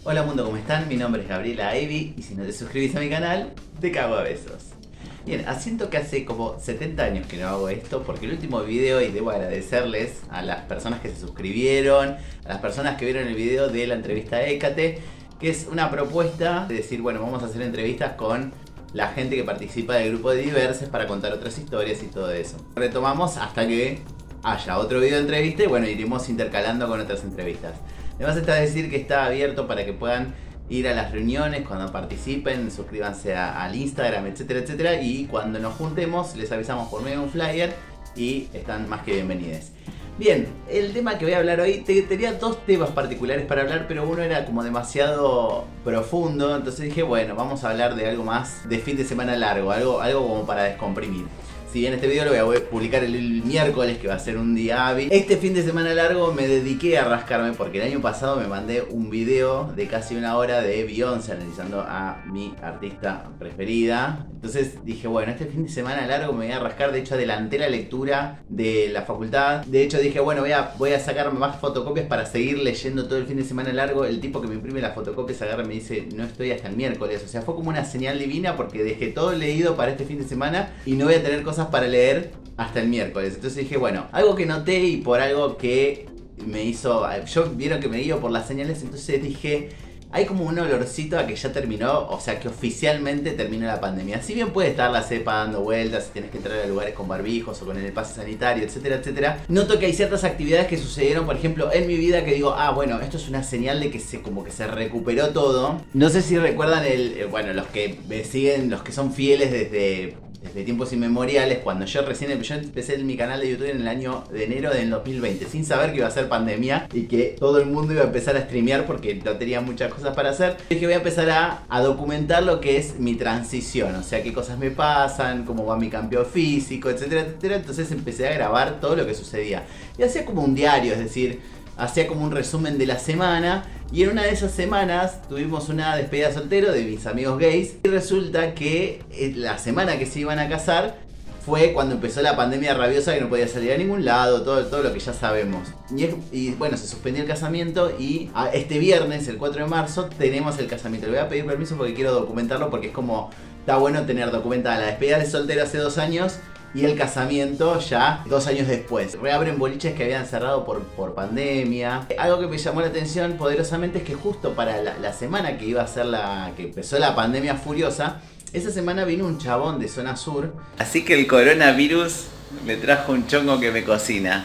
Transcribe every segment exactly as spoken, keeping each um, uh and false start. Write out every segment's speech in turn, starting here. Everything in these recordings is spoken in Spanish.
Hola mundo, ¿cómo están? Mi nombre es Gabriela Ivy y si no te suscribís a mi canal, te cago a besos. Bien, siento que hace como setenta años que no hago esto porque el último video, y debo agradecerles a las personas que se suscribieron, a las personas que vieron el video de la entrevista a Hécate, que es una propuesta de decir, bueno, vamos a hacer entrevistas con la gente que participa del grupo de Diverses para contar otras historias y todo eso. Retomamos hasta que haya otro video de entrevista y bueno, iremos intercalando con otras entrevistas. Además está a decir que está abierto para que puedan ir a las reuniones cuando participen, suscríbanse a, al Instagram, etcétera, etcétera. Y cuando nos juntemos les avisamos por medio de un flyer y están más que bienvenidos. Bien, el tema que voy a hablar hoy, te, tenía dos temas particulares para hablar, pero uno era como demasiado profundo, entonces dije, bueno, vamos a hablar de algo más de fin de semana largo, algo, algo como para descomprimir. Si bien este video lo voy a publicar el miércoles, que va a ser un día hábil, este fin de semana largo me dediqué a rascarme porque el año pasado me mandé un video de casi una hora de Beyoncé analizando a mi artista preferida. Entonces dije, bueno, este fin de semana largo me voy a rascar. De hecho adelanté la lectura de la facultad. De hecho dije, bueno, voy a, voy a sacarme más fotocopias para seguir leyendo todo el fin de semana largo. El tipo que me imprime las fotocopias agarra y me dice, no estoy hasta el miércoles. O sea, fue como una señal divina porque dejé todo leído para este fin de semana y no voy a tener cosas para leer hasta el miércoles. Entonces dije, bueno, algo que noté y por algo que me hizo, yo vieron que me guío por las señales, entonces dije, hay como un olorcito a que ya terminó, o sea que oficialmente terminó la pandemia. Si bien puede estar la cepa dando vueltas, si tienes que entrar a lugares con barbijos o con el pase sanitario, etcétera, etcétera, noto que hay ciertas actividades que sucedieron, por ejemplo, en mi vida que digo, ah, bueno, esto es una señal de que se como que se recuperó todo. No sé si recuerdan el, el bueno, los que me siguen, los que son fieles desde... desde tiempos inmemoriales, cuando yo recién yo empecé en mi canal de YouTube en el año de enero del dos mil veinte, sin saber que iba a ser pandemia y que todo el mundo iba a empezar a streamear porque no tenía muchas cosas para hacer. Dije, voy a empezar a, a documentar lo que es mi transición, o sea, qué cosas me pasan, cómo va mi cambio físico, etcétera, etcétera. Entonces empecé a grabar todo lo que sucedía. Y hacía como un diario, es decir, hacía como un resumen de la semana. Y en una de esas semanas tuvimos una despedida soltero de mis amigos gays. Y resulta que la semana que se iban a casar fue cuando empezó la pandemia rabiosa, que no podía salir a ningún lado, todo, todo lo que ya sabemos. Y, es, y bueno, se suspendió el casamiento y a, este viernes, el cuatro de marzo, tenemos el casamiento. Le voy a pedir permiso porque quiero documentarlo porque es como, está bueno tener documentada la despedida de soltero hace dos años y el casamiento ya dos años después. Reabren boliches que habían cerrado por, por pandemia. Algo que me llamó la atención poderosamente es que justo para la, la semana que iba a ser la... que empezó la pandemia furiosa, esa semana vino un chabón de zona sur. Así que el coronavirus me trajo un chongo que me cocina.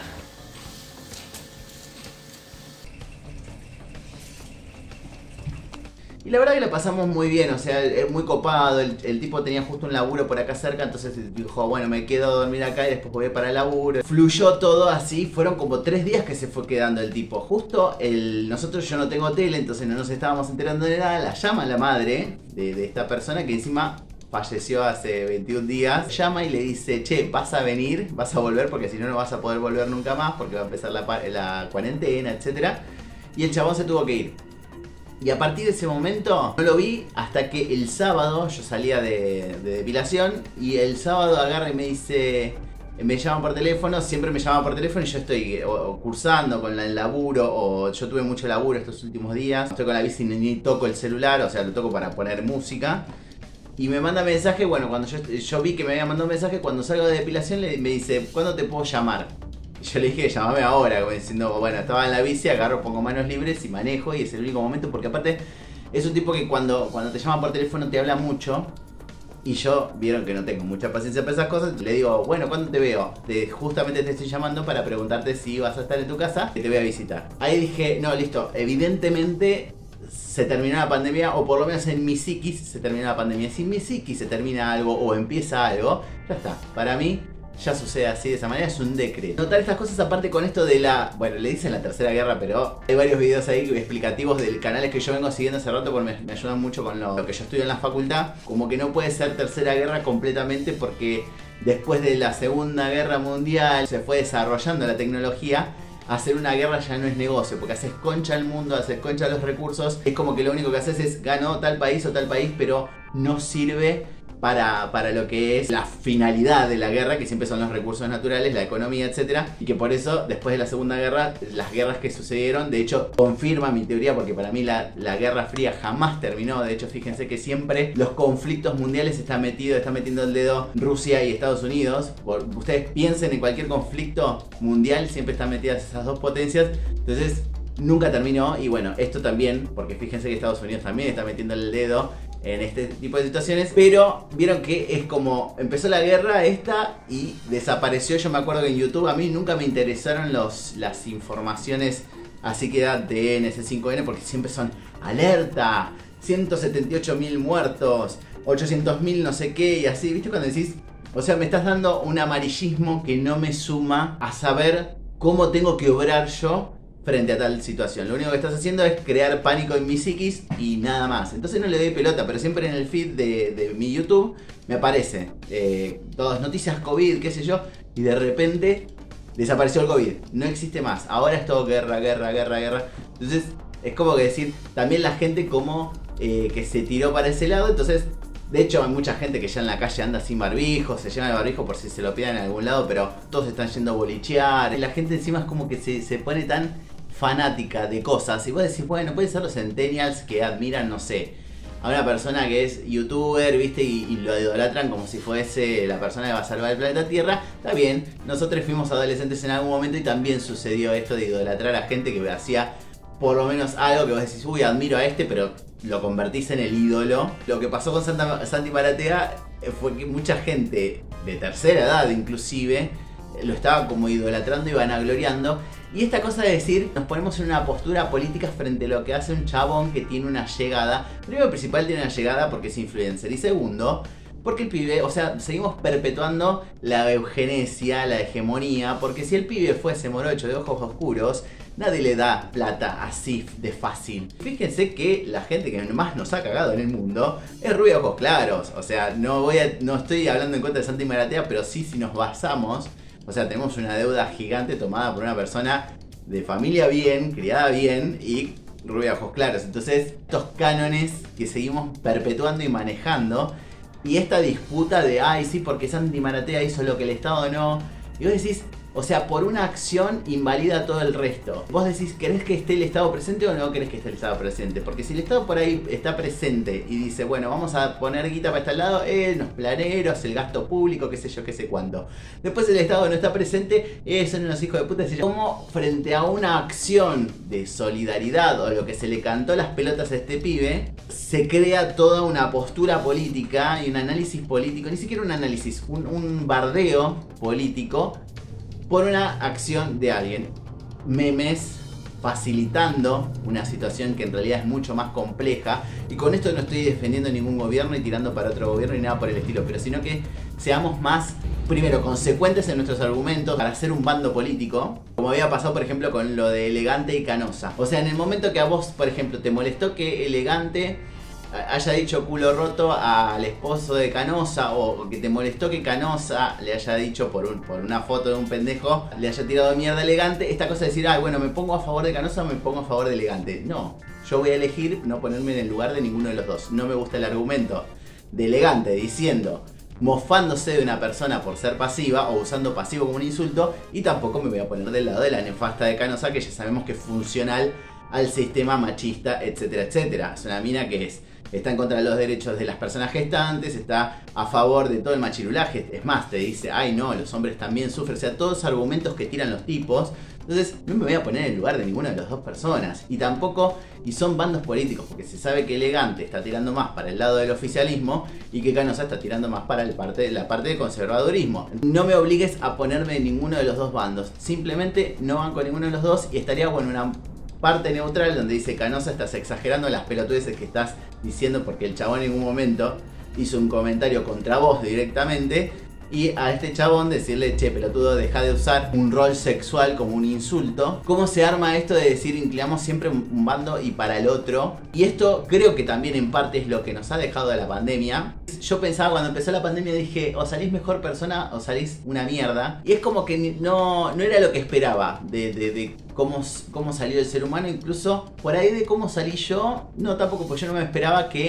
Y la verdad que la pasamos muy bien, o sea, es muy copado, el, el tipo tenía justo un laburo por acá cerca, entonces dijo, bueno, me quedo a dormir acá y después voy para el laburo. Fluyó todo así, fueron como tres días que se fue quedando el tipo. Justo el, nosotros, yo no tengo tele, entonces no nos estábamos enterando de nada, la llama la madre de, de esta persona que encima falleció hace veintiún días. Llama y le dice, che, vas a venir, vas a volver porque si no, no vas a poder volver nunca más porque va a empezar la, la cuarentena, etcétera. Y el chabón se tuvo que ir. Y a partir de ese momento no lo vi hasta que el sábado yo salía de, de depilación y el sábado agarra y me dice, me llaman por teléfono, siempre me llaman por teléfono y yo estoy o, o cursando con el laburo o yo tuve mucho laburo estos últimos días, estoy con la bici y ni toco el celular, o sea lo toco para poner música. Y me manda mensaje, bueno, cuando yo, yo vi que me había mandado un mensaje, cuando salgo de depilación le, me dice, ¿cuándo te puedo llamar? Yo le dije, llámame ahora, como diciendo, bueno, estaba en la bici, agarro, pongo manos libres y manejo y es el único momento porque aparte es un tipo que cuando, cuando te llama por teléfono te habla mucho y yo, vieron que no tengo mucha paciencia para esas cosas, le digo, bueno, ¿cuándo te veo? Te, justamente te estoy llamando para preguntarte si vas a estar en tu casa y te voy a visitar. Ahí dije, no, listo, evidentemente se terminó la pandemia o por lo menos en mi psiquis se terminó la pandemia. Si en mi psiquis se termina algo o empieza algo, ya está, para mí ya sucede así de esa manera, es un decreto. Notar estas cosas aparte con esto de la... bueno, le dicen la tercera guerra, pero hay varios videos ahí explicativos de canales que yo vengo siguiendo hace rato porque me, me ayudan mucho con lo, lo que yo estudio en la facultad. Como que no puede ser tercera guerra completamente porque después de la segunda guerra mundial se fue desarrollando la tecnología. Hacer una guerra ya no es negocio, porque haces concha el mundo, haces concha los recursos. Es como que lo único que haces es ganó tal país o tal país, pero no sirve para, para lo que es la finalidad de la guerra, que siempre son los recursos naturales, la economía, etcétera. Y que por eso, después de la Segunda Guerra, las guerras que sucedieron, de hecho, confirma mi teoría, porque para mí la, la Guerra Fría jamás terminó. De hecho, fíjense que siempre los conflictos mundiales están metidos, están metiendo el dedo Rusia y Estados Unidos. Por, ustedes piensen en cualquier conflicto mundial, siempre están metidas esas dos potencias. Entonces, nunca terminó. Y bueno, esto también, porque fíjense que Estados Unidos también está metiendo el dedo en este tipo de situaciones, pero vieron que es como empezó la guerra esta y desapareció. Yo me acuerdo que en YouTube a mí nunca me interesaron los, las informaciones así que da de N C cinco N, porque siempre son alerta, ciento setenta y ocho mil muertos, ochocientos mil no sé qué, y así, ¿viste? Cuando decís, o sea, me estás dando un amarillismo que no me suma a saber cómo tengo que obrar yo frente a tal situación. Lo único que estás haciendo es crear pánico en mi psiquis y nada más. Entonces no le doy pelota, pero siempre en el feed de, de mi YouTube me aparece eh, todas noticias COVID, qué sé yo, y de repente desapareció el COVID. No existe más. Ahora es todo guerra, guerra, guerra, guerra. Entonces es como que decir, también la gente como eh, que se tiró para ese lado. Entonces, de hecho, hay mucha gente que ya en la calle anda sin barbijo, se lleva el barbijo por si se lo pidan en algún lado, pero todos están yendo a bolichear. Y la gente encima es como que se, se pone tan fanática de cosas. Y vos decís, bueno, pueden ser los centennials que admiran, no sé, a una persona que es youtuber, viste, y, y lo idolatran como si fuese la persona que va a salvar el planeta Tierra. Está bien, nosotros fuimos adolescentes en algún momento y también sucedió esto de idolatrar a gente que hacía por lo menos algo que vos decís, uy, admiro a este, pero lo convertís en el ídolo. Lo que pasó con Santa, Santi Maratea fue que mucha gente de tercera edad inclusive lo estaba como idolatrando y vanagloriando. Y esta cosa de decir, nos ponemos en una postura política frente a lo que hace un chabón que tiene una llegada. Primero, principal, tiene una llegada porque es influencer. Y segundo, porque el pibe, o sea, seguimos perpetuando la eugenesia, la hegemonía. Porque si el pibe fuese morocho de ojos oscuros, nadie le da plata así de fácil. Fíjense que la gente que más nos ha cagado en el mundo es rubia de ojos claros. O sea, no, voy a, no estoy hablando en contra de Santi Maratea, pero sí si nos basamos. O sea, tenemos una deuda gigante tomada por una persona de familia bien, criada bien y rubia de ojos claros. Entonces, estos cánones que seguimos perpetuando y manejando, y esta disputa de, ay, sí, porque Santi Maratea hizo lo que el Estado no. Y vos decís, o sea, por una acción invalida todo el resto. Vos decís, ¿querés que esté el Estado presente o no querés que esté el Estado presente? Porque si el Estado por ahí está presente y dice, bueno, vamos a poner guita para este lado, eh, los planeros, el gasto público, qué sé yo, qué sé cuánto. Después el Estado no está presente, eh, son unos hijos de puta. Como frente a una acción de solidaridad o lo que se le cantó las pelotas a este pibe, se crea toda una postura política y un análisis político, ni siquiera un análisis, un, un bardeo político por una acción de alguien. Memes facilitando una situación que en realidad es mucho más compleja. Y con esto no estoy defendiendo ningún gobierno y tirando para otro gobierno ni nada por el estilo, pero sino que seamos más, primero, consecuentes en nuestros argumentos para hacer un bando político, como había pasado por ejemplo con lo de Elegante y Canosa. O sea, en el momento que a vos, por ejemplo, te molestó que Elegante haya dicho culo roto al esposo de Canosa, o que te molestó que Canosa le haya dicho por, un, por una foto de un pendejo, le haya tirado mierda a Elegante, esta cosa de decir, ah, bueno, me pongo a favor de Canosa o me pongo a favor de Elegante. No, yo voy a elegir no ponerme en el lugar de ninguno de los dos. No me gusta el argumento de Elegante diciendo, mofándose de una persona por ser pasiva o usando pasivo como un insulto, y tampoco me voy a poner del lado de la nefasta de Canosa, que ya sabemos que es funcional al sistema machista, etcétera, etcétera. Es una mina que es está en contra de los derechos de las personas gestantes, está a favor de todo el machirulaje. Es más, te dice, ay no, los hombres también sufren. O sea, todos los argumentos que tiran los tipos. Entonces, no me voy a poner en el lugar de ninguna de las dos personas. Y tampoco, y son bandos políticos, porque se sabe que Elegante está tirando más para el lado del oficialismo y que Canosa está tirando más para el parte, la parte del conservadurismo. No me obligues a ponerme en ninguno de los dos bandos. Simplemente no van con ninguno de los dos y estaría bueno una parte neutral donde dice, Canosa, estás exagerando las pelotudeces que estás diciendo, porque el chabón en ningún momento hizo un comentario contra vos directamente, y a este chabón decirle, che, pelotudo, deja de usar un rol sexual como un insulto. ¿Cómo se arma esto de decir, inclinamos siempre un bando y para el otro? Y esto creo que también en parte es lo que nos ha dejado de la pandemia. Yo pensaba cuando empezó la pandemia, dije, o salís mejor persona o salís una mierda. Y es como que no, no era lo que esperaba de, de, de cómo, cómo salió el ser humano. Incluso por ahí de cómo salí yo, no tampoco, porque yo no me esperaba que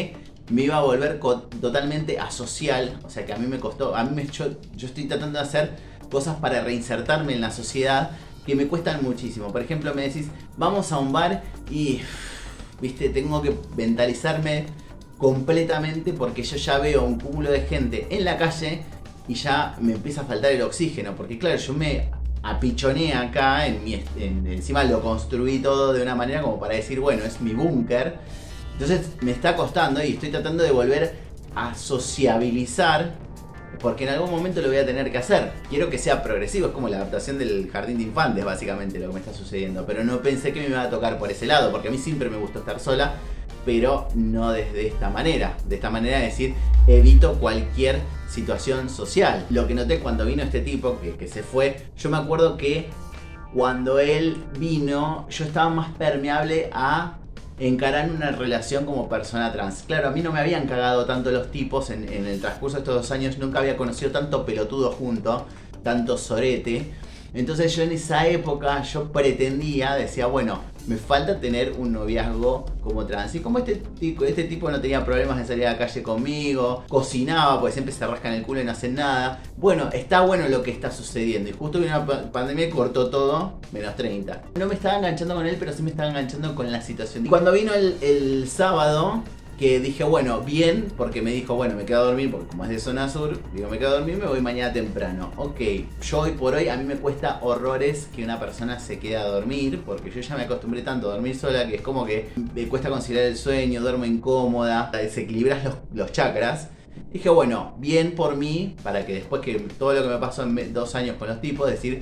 me iba a volver totalmente asocial. O sea que a mí me costó, a mí me, yo, yo estoy tratando de hacer cosas para reinsertarme en la sociedad que me cuestan muchísimo. Por ejemplo, me decís, vamos a un bar y, viste, tengo que mentalizarme completamente porque yo ya veo un cúmulo de gente en la calle y ya me empieza a faltar el oxígeno. Porque claro, yo me apichoné acá, en mi, en, encima lo construí todo de una manera como para decir, bueno, es mi búnker. Entonces me está costando y estoy tratando de volver a sociabilizar. Porque en algún momento lo voy a tener que hacer. Quiero que sea progresivo, es como la adaptación del jardín de infantes básicamente lo que me está sucediendo. Pero no pensé que me iba a tocar por ese lado, porque a mí siempre me gustó estar sola, pero no desde esta manera. De esta manera, es decir, evito cualquier situación social. Lo que noté cuando vino este tipo, que, que se fue, yo me acuerdo que cuando él vino, yo estaba más permeable a encarar una relación como persona trans. Claro, a mí no me habían cagado tanto los tipos en, en el transcurso de estos dos años, nunca había conocido tanto pelotudo junto, tanto sorete. Entonces yo en esa época, yo pretendía, decía, bueno, me falta tener un noviazgo como trans. Y como este tipo, este tipo no tenía problemas de salir a la calle conmigo, cocinaba, porque siempre se rascan el culo y no hacen nada. Bueno, está bueno lo que está sucediendo. Y justo vino una pandemia y cortó todo, menos treinta. No me estaba enganchando con él, pero sí me estaba enganchando con la situación. Y cuando vino el, el sábado, que dije, bueno, bien, porque me dijo, bueno, me quedo a dormir, porque como es de zona sur, digo, me quedo a dormir, me voy mañana temprano. Ok, yo hoy por hoy, a mí me cuesta horrores que una persona se quede a dormir, porque yo ya me acostumbré tanto a dormir sola, que es como que me cuesta conciliar el sueño, duermo incómoda, desequilibras los, los chakras. Dije, bueno, bien por mí, para que después que todo lo que me pasó en dos años con los tipos, decir,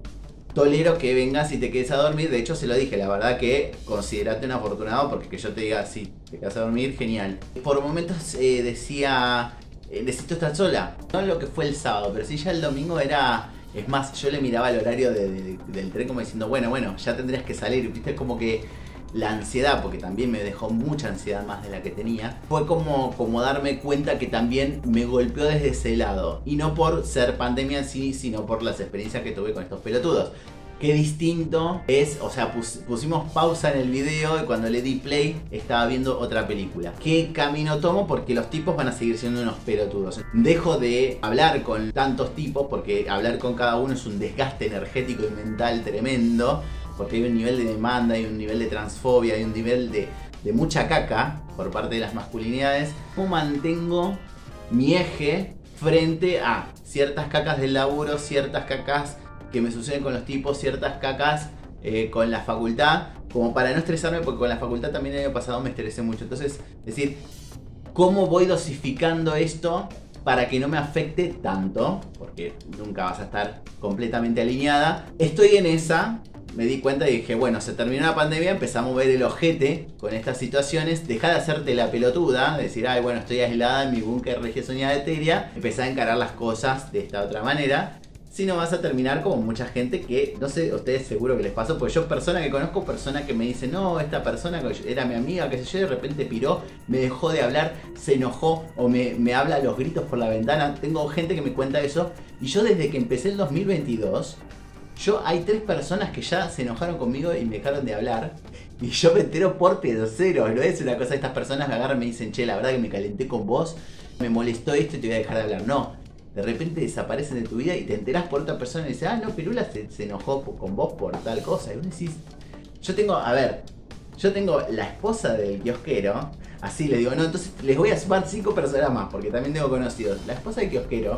tolero que vengas y te quedes a dormir. De hecho se lo dije, la verdad que considerate un afortunado, porque que yo te diga, sí, te quedas a dormir, genial. Por momentos eh, decía, eh, necesito estar sola. No lo que fue el sábado, pero sí ya el domingo era... Es más, yo le miraba el horario de, de, del tren como diciendo, bueno, bueno, ya tendrías que salir. Viste, como que la ansiedad, porque también me dejó mucha ansiedad más de la que tenía, fue como, como darme cuenta que también me golpeó desde ese lado. Y no por ser pandemia en sí, sino por las experiencias que tuve con estos pelotudos. Qué distinto es, o sea, pus, pusimos pausa en el video y cuando le di play estaba viendo otra película. ¿Qué camino tomo? Porque los tipos van a seguir siendo unos pelotudos. Dejo de hablar con tantos tipos porque hablar con cada uno es un desgaste energético y mental tremendo. Porque hay un nivel de demanda, hay un nivel de transfobia, hay un nivel de, de mucha caca por parte de las masculinidades. ¿Cómo mantengo mi eje frente a ciertas cacas del laburo, ciertas cacas que me suceden con los tipos, ciertas cacas eh, con la facultad? Como para no estresarme, porque con la facultad también el año pasado me estresé mucho. Entonces, es decir, ¿cómo voy dosificando esto para que no me afecte tanto? Porque nunca vas a estar completamente alineada. Estoy en esa... Me di cuenta y dije, bueno, se terminó la pandemia, empezamos a ver el ojete con estas situaciones. Dejá de hacerte la pelotuda, decir, ay, bueno, estoy aislada en mi búnker regia soñada etérea. Empezá a encarar las cosas de esta otra manera. Si no vas a terminar como mucha gente que, no sé, a ustedes seguro que les pasó, porque yo persona que conozco, persona que me dice, no, esta persona que era mi amiga, qué sé yo, de repente piró, me dejó de hablar, se enojó o me, me habla a los gritos por la ventana. Tengo gente que me cuenta eso y yo desde que empecé el dos mil veintidós... Yo hay tres personas que ya se enojaron conmigo y me dejaron de hablar. Y yo me entero por pedocero. No es una cosa, estas personas me agarran y me dicen, che, la verdad que me calenté con vos, me molestó esto y te voy a dejar de hablar. No, de repente desaparecen de tu vida y te enterás por otra persona y dice, ah, no, Pirula se, se enojó con vos por tal cosa. Y vos decís, yo tengo, a ver, yo tengo la esposa del kiosquero. Así le digo, no, entonces les voy a sumar cinco personas más, porque también tengo conocidos. La esposa del kiosquero,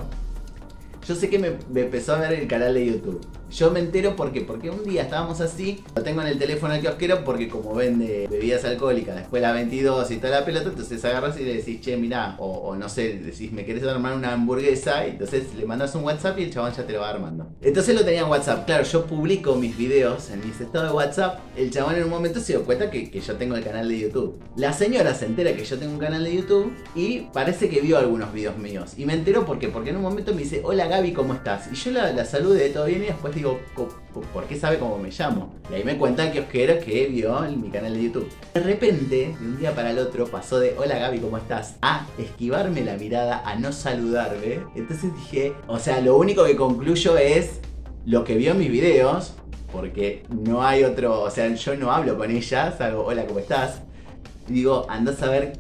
yo sé que me, me empezó a ver el canal de YouTube. Yo me entero porque, porque un día estábamos así, lo tengo en el teléfono al kiosquero porque como vende bebidas alcohólicas, después la veintidós y toda la pelota, entonces agarras y le decís, che, mirá, o, o no sé, decís, me querés armar una hamburguesa, y entonces le mandas un WhatsApp y el chabón ya te lo va armando. Entonces lo tenía en WhatsApp. Claro, yo publico mis videos en mis estados de WhatsApp, el chabón en un momento se dio cuenta que, que yo tengo el canal de YouTube. La señora se entera que yo tengo un canal de YouTube y parece que vio algunos videos míos. Y me enteró porque, porque en un momento me dice, hola Gaby, ¿cómo estás? Y yo la, la saludé, todo bien, y después digo, ¿por qué sabe cómo me llamo? Y ahí me cuenta el kiosquero que vio en mi canal de YouTube. De repente, de un día para el otro, pasó de hola Gaby, ¿cómo estás? A esquivarme la mirada, a no saludarme. Entonces dije, o sea, lo único que concluyo es lo que vio en mis videos, porque no hay otro, o sea, yo no hablo con ella, salgo hola, ¿cómo estás? Y digo, andás a ver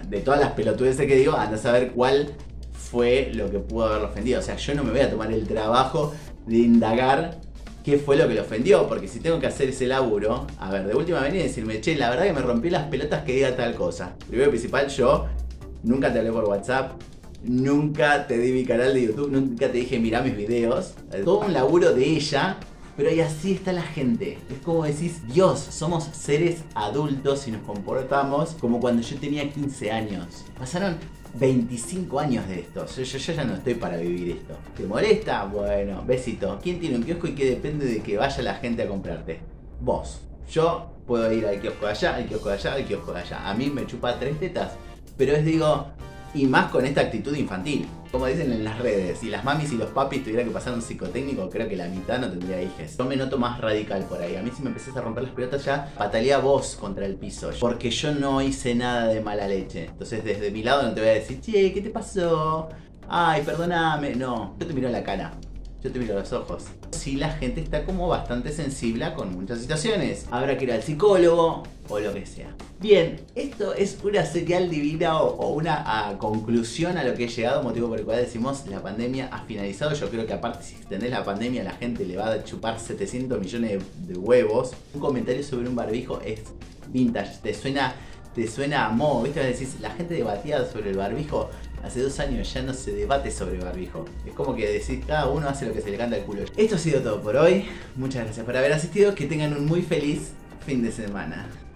de todas las pelotudeces que digo, anda a saber cuál fue lo que pudo haberlo ofendido. O sea, yo no me voy a tomar el trabajo de indagar qué fue lo que lo ofendió, porque si tengo que hacer ese laburo, a ver, de última venir y decirme, che, la verdad que me rompí las pelotas que diga tal cosa. Primero y principal, yo nunca te hablé por WhatsApp, nunca te di mi canal de YouTube, nunca te dije mirá mis videos. Todo un laburo de ella, pero y así está la gente. Es como decís, Dios, somos seres adultos y nos comportamos como cuando yo tenía quince años. Pasaron veinticinco años de esto. Yo, yo, yo ya no estoy para vivir esto. ¿Te molesta? Bueno, besito. ¿Quién tiene un kiosco y qué depende de que vaya la gente a comprarte? Vos. Yo puedo ir al kiosco de allá, al kiosco de allá, al kiosco de allá. A mí me chupa tres tetas. Pero es, digo, y más con esta actitud infantil. Como dicen en las redes, si las mamis y los papis tuvieran que pasar un psicotécnico, creo que la mitad no tendría hijes. Yo me noto más radical por ahí. A mí si me empezás a romper las pelotas ya, patalea vos contra el piso. Porque yo no hice nada de mala leche. Entonces desde mi lado no te voy a decir, che, ¿qué te pasó? Ay, perdóname. No, yo te miro la cara. Yo te miro los ojos. Sí, la gente está como bastante sensible con muchas situaciones. Habrá que ir al psicólogo o lo que sea. Bien, esto es una señal divina o, o una a, conclusión a lo que he llegado, motivo por el cual decimos la pandemia ha finalizado. Yo creo que aparte si extendés la pandemia la gente le va a chupar setecientos millones de, de huevos. Un comentario sobre un barbijo es vintage, te suena... te suena a modo, ¿viste? Decís, la gente debatía sobre el barbijo. Hace dos años ya no se debate sobre el barbijo. Es como que decís, cada uno hace lo que se le canta al culo. Esto ha sido todo por hoy. Muchas gracias por haber asistido. Que tengan un muy feliz fin de semana.